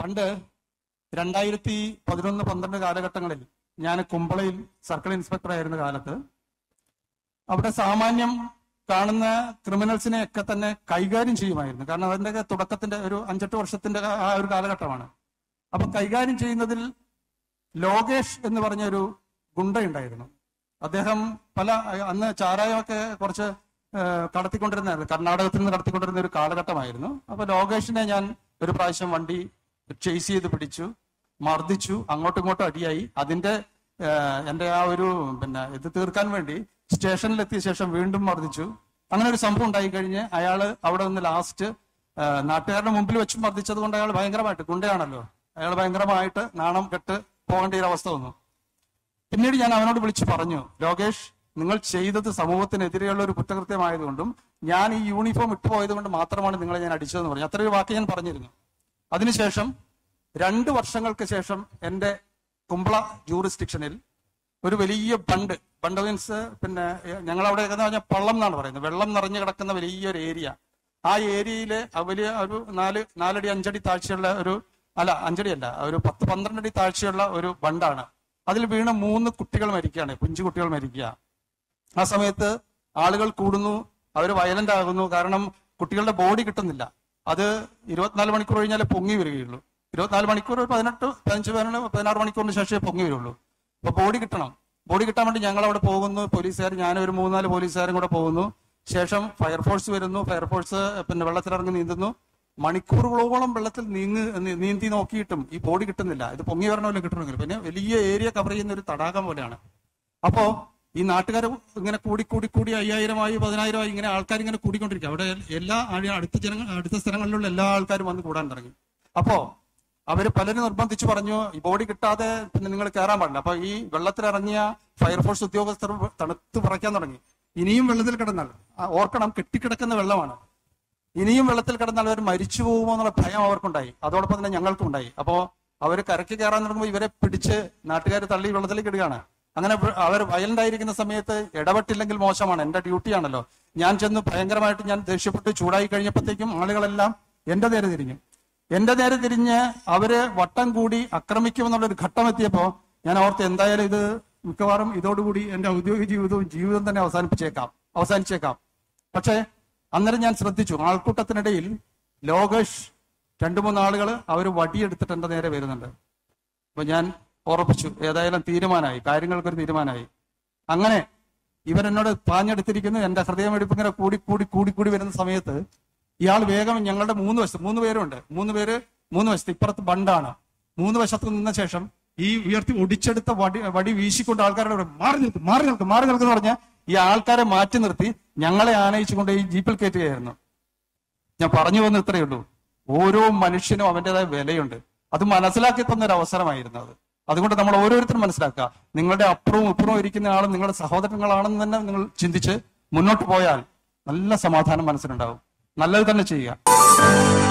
പണ്ട് 2011-12 കാലഘട്ടങ്ങളിൽ ഞാൻ കുമ്പളയിൽ സർക്കിൾ ഇൻസ്പെക്ടർ ആയിരുന്ന കാലത്ത് അവിടെ സാമാന്യം കാണുന്ന ക്രിമിനൽസിനെ ഒക്കെ തന്നെ കൈകാര്യം ചെയ്യുമായിരുന്നു. കാരണം അതിന്റെ തുടക്കത്തിന്റെ ഒരു 5-8 വർഷത്തിന്റെ ആ ഒരു കാലഘട്ടമാണ്. അപ്പൊ കൈകാര്യം ചെയ്യുന്നതിൽ ലോകേഷ് എന്ന് പറഞ്ഞ ഒരു ഗുണ്ടയുണ്ടായിരുന്നു. അദ്ദേഹം അന്ന് ചാരായമൊക്കെ കുറച്ച് കടത്തിക്കൊണ്ടിരുന്ന, കർണാടകത്തിൽ നിന്ന് കടത്തിക്കൊണ്ടിരുന്ന ഒരു കാലഘട്ടമായിരുന്നു. അപ്പൊ ലോകേഷിനെ ഞാൻ ഒരു പ്രാവശ്യം വണ്ടി ചേസ് ചെയ്ത് പിടിച്ചു, മർദ്ദിച്ചു, അങ്ങോട്ടും ഇങ്ങോട്ടും അടിയായി. എന്റെ ആ ഒരു ഇത് തീർക്കാൻ വേണ്ടി സ്റ്റേഷനിലെത്തിയ ശേഷം വീണ്ടും മർദ്ദിച്ചു. അങ്ങനെ ഒരു സംഭവം ഉണ്ടായി കഴിഞ്ഞ് അയാള് അവിടെ നിന്ന് ലാസ്റ്റ് നാട്ടുകാരുടെ മുമ്പിൽ വെച്ച് മർദ്ദിച്ചത് കൊണ്ട് അയാൾ ഭയങ്കരമായിട്ട്, ഗുണ്ടയാണല്ലോ, അയാൾ ഭയങ്കരമായിട്ട് നാണം കെട്ട് പോകേണ്ട ഒരു അവസ്ഥ വന്നു. പിന്നീട് ഞാൻ അവനോട് വിളിച്ചു പറഞ്ഞു, ലോകേഷ്, നിങ്ങൾ ചെയ്തത് സമൂഹത്തിനെതിരെയുള്ള ഒരു കുറ്റകൃത്യമായതുകൊണ്ടും ഞാൻ ഈ യൂണിഫോം ഇട്ടുപോയത് കൊണ്ട് മാത്രമാണ് നിങ്ങളെ ഞാൻ അടിച്ചതെന്ന് പറഞ്ഞു. അത്രയൊരു വാക്ക് ഞാൻ പറഞ്ഞിരുന്നു. അതിനുശേഷം 2 വർഷങ്ങൾക്ക് ശേഷം എൻ്റെ കുമ്പള ജൂറിസ്ഡിക്ഷനിൽ ഒരു വലിയ ബണ്ട് മീൻസ് ഞങ്ങളവിടെ പറഞ്ഞാൽ പള്ളം എന്നാണ് പറയുന്നത്, വെള്ളം നിറഞ്ഞു കിടക്കുന്ന വലിയൊരു ഏരിയ. ആ ഏരിയയിലെ വലിയ ഒരു 4 അടി 5 അടി താഴ്ചയുള്ള ഒരു 5 അടിയല്ല, ഒരു 10-12 അടി താഴ്ചയുള്ള ഒരു ബണ്ടാണ്. അതിൽ വീണ് 3 കുട്ടികൾ മരിക്കുകയാണ്, പിഞ്ചു കുട്ടികൾ മരിക്കുക. ആ സമയത്ത് ആളുകൾ കൂടുന്നു, അവർ വയലന്റ് ആകുന്നു. കാരണം കുട്ടികളുടെ ബോഡി കിട്ടുന്നില്ല. അത് 24 മണിക്കൂർ കഴിഞ്ഞാലേ പൊങ്ങി വരികയുള്ളൂ. 24 മണിക്കൂർ, 16 മണിക്കൂറിന് ശേഷമേ പൊങ്ങി വരുള്ളൂ. അപ്പൊ ബോഡി കിട്ടണം. ബോഡി കിട്ടാൻ വേണ്ടി ഞങ്ങൾ അവിടെ പോകുന്നു, പോലീസുകാർ, ഞാനൊരു 3-4 പോലീസുകാരും കൂടെ പോകുന്നു. ശേഷം ഫയർഫോഴ്സ് വരുന്നു. ഫയർഫോഴ്സ് വെള്ളത്തിലിറങ്ങി നീന്തുന്നു. മണിക്കൂറുകളോളം വെള്ളത്തിൽ നീന്തി നോക്കിയിട്ടും ഈ ബോഡി കിട്ടുന്നില്ല. ഇത് പൊങ്ങി വരണമല്ലോ കിട്ടണമെങ്കിൽ. പിന്നെ വലിയ ഏരിയ കവർ ചെയ്യുന്ന ഒരു തടാകം പോലെയാണ്. അപ്പോ ഈ നാട്ടുകാർ ഇങ്ങനെ കൂടി 5000-ആയി 10,000-ആയി ഇങ്ങനെ ആൾക്കാർ ഇങ്ങനെ കൂടിക്കൊണ്ടിരിക്കുക. അവിടെ എല്ലാ അടുത്ത സ്ഥലങ്ങളിലുള്ള എല്ലാ ആൾക്കാരും വന്ന് കൂടാൻ തുടങ്ങി. അപ്പോ അവര് പലരും നിർബന്ധിച്ചു പറഞ്ഞു, ഈ ബോഡി കിട്ടാതെ നിങ്ങൾ കയറാൻ പാടില്ല. അപ്പൊ ഈ വെള്ളത്തിലിറങ്ങിയ ഫയർഫോഴ്സ് ഉദ്യോഗസ്ഥർ തണുത്ത് പറയ്ക്കാൻ തുടങ്ങി. ഇനിയും വെള്ളത്തിൽ കിടന്നാൽ, ഓർക്കണം, കെട്ടിക്കിടക്കുന്ന വെള്ളമാണ്, ഇനിയും വെള്ളത്തിൽ കിടന്നാൽ അവർ മരിച്ചു പോകുമോ എന്നുള്ള ഭയം അവർക്കുണ്ടായി. അതോടൊപ്പം തന്നെ ഞങ്ങൾക്കും ഉണ്ടായി. അപ്പോ അവർ കരയ്ക്ക് കയറാൻ തുടങ്ങുമ്പോൾ ഇവരെ പിടിച്ച് നാട്ടുകാർ തള്ളി വെള്ളത്തിലേക്ക് ഇടുകയാണ്. അങ്ങനെ അവർ വയലന്റ് ആയിരിക്കുന്ന സമയത്ത് ഇടപെട്ടില്ലെങ്കിൽ മോശമാണ്, എന്റെ ഡ്യൂട്ടിയാണല്ലോ. ഞാൻ ചെന്ന് ഭയങ്കരമായിട്ട് ഞാൻ ദേഷ്യപ്പെട്ട് ചൂടായി കഴിഞ്ഞപ്പോഴത്തേക്കും ആളുകളെല്ലാം എന്റെ നേരെ തിരിഞ്ഞ് അവര് വട്ടം കൂടി ആക്രമിക്കുമെന്നുള്ളൊരു ഘട്ടം എത്തിയപ്പോ ഞാൻ ഓർത്ത്, എന്തായാലും ഇത് മിക്കവാറും ഇതോടുകൂടി എന്റെ ഔദ്യോഗിക ജീവിതം തന്നെ അവസാനിച്ചേക്കാം. പക്ഷേ അന്നേരം ഞാൻ ശ്രദ്ധിച്ചു, ആൾക്കൂട്ടത്തിനിടയിൽ ലോകേഷ് 2-3 ആളുകൾ അവർ വടിയെടുത്തിട്ട് എന്റെ നേരെ വരുന്നുണ്ട്. അപ്പൊ ഞാൻ ഉറപ്പിച്ചു, ഏതായാലും കാര്യങ്ങൾക്കൊരു തീരുമാനമായി. അങ്ങനെ ഇവരെന്നോട് പാഞ്ഞെടുത്തിരിക്കുന്നു. എന്റെ ഹൃദയമെടുപ്പ് ഇങ്ങനെ കൂടി വരുന്ന സമയത്ത് ഇയാൾ വേഗം ഞങ്ങളുടെ 3 പേരുണ്ട്. 3 വശത്ത്, ഇപ്പുറത്ത് ബണ്ടാണ്. 3 വശത്ത് നിന്ന ശേഷം ഈ ഉയർത്തി ഒടിച്ചെടുത്ത വടി വീശിക്കൊണ്ട് ആൾക്കാരോട് മാറി നിൽക്കും പറഞ്ഞ ഈ ആൾക്കാരെ മാറ്റി നിർത്തി ഞങ്ങളെ ആനയിച്ചുകൊണ്ട് ഈ ജീപ്പിൽ കയറ്റുകയായിരുന്നു. ഞാൻ പറഞ്ഞു വന്ന് ഇത്രയേ ഉള്ളൂ, ഓരോ മനുഷ്യനും അവൻ്റെതായ വിലയുണ്ട്. അത് മനസ്സിലാക്കി തന്നൊരു അവസരമായിരുന്നു അത്. അതുകൊണ്ട് നമ്മൾ ഓരോരുത്തരും മനസ്സിലാക്കുക, നിങ്ങളുടെ അപ്പുറവും ഇപ്പുറവും ഇരിക്കുന്ന ആളും നിങ്ങളുടെ സഹോദരങ്ങളാണെന്ന് തന്നെ നിങ്ങൾ ചിന്തിച്ച് മുന്നോട്ട് പോയാൽ നല്ല സമാധാനം മനസ്സിലുണ്ടാവും. നല്ലത് തന്നെ ചെയ്യുക.